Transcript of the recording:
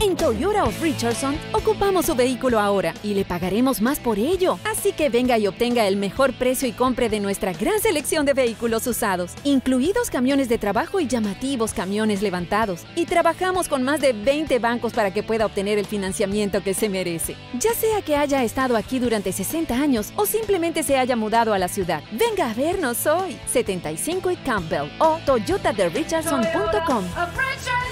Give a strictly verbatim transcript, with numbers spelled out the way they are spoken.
En Toyota of Richardson, ocupamos su vehículo ahora y le pagaremos más por ello. Así que venga y obtenga el mejor precio y compre de nuestra gran selección de vehículos usados, incluidos camiones de trabajo y llamativos camiones levantados. Y trabajamos con más de veinte bancos para que pueda obtener el financiamiento que se merece. Ya sea que haya estado aquí durante sesenta años o simplemente se haya mudado a la ciudad, venga a vernos hoy. setenta y cinco y Campbell o toyota de richardson punto com.